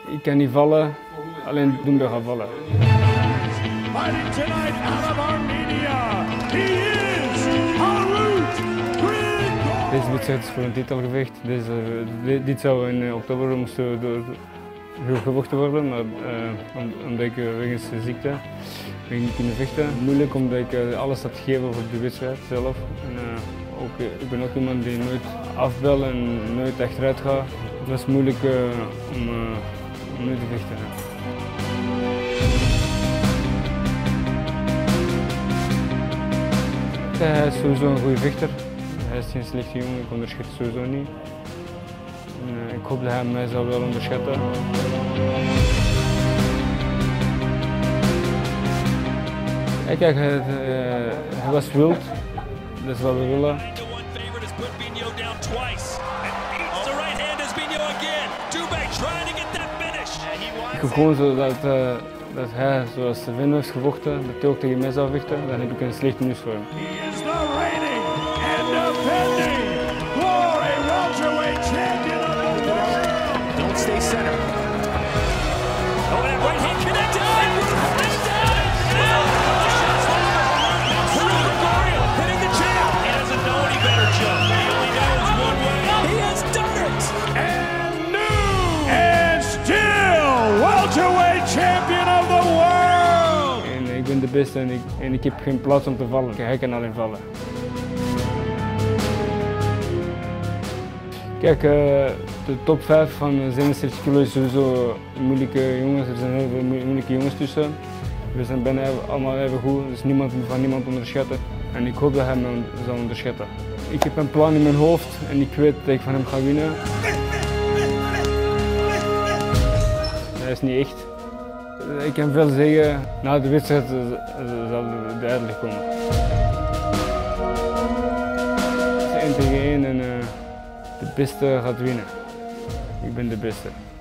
Ik kan niet vallen, alleen doen we gaan vallen. Fighting tonight out of Armenia, he is Harut Grigor. Deze wedstrijd is voor een titelgevecht. Dit zou in oktober moesten gevochten worden, maar omdat ik wegens de ziekte niet kunnen vechten. Moeilijk omdat ik alles heb gegeven voor de wedstrijd zelf. En, ik ben ook iemand die nooit afbelt en nooit achteruit gaat. Het was moeilijk om nu te vechten. Hij is sowieso een goede vechter. Hij is geen slechte jongen, ik onderschat het sowieso niet. En, ik hoop dat hij mij zal wel onderschatten. Kijk, hij was wild, dat is wat we willen. Ik hoop gewoon zo dat hij, zoals Sven heeft gevochten, dat hij ook tegen mij zou vechten, dan heb ik een slechte nieuws voor hem. He is the reigning and defending Glory welterweight champion of the world. Don't stay center. Oh, that right hand connected. Hitting the champ. He doesn't know any better, Joe. He only knows one way. He has done it. And new and still welterweight champion of the world. En ik ben de beste en ik heb geen plaats om te vallen. Hij kan alleen vallen. Kijk, de top 5 van 77 kilo is sowieso moeilijke jongens. Er zijn heel veel moeilijke jongens tussen. We zijn bijna allemaal even goed, dus niemand moet van niemand onderschatten. En ik hoop dat hij me zal onderschatten. Ik heb een plan in mijn hoofd en ik weet dat ik van hem ga winnen. Hij is niet echt. Ik kan veel zeggen, na de wedstrijd zal het duidelijk komen. Het is 1 tegen 1 en de beste gaat winnen. Ik ben de beste.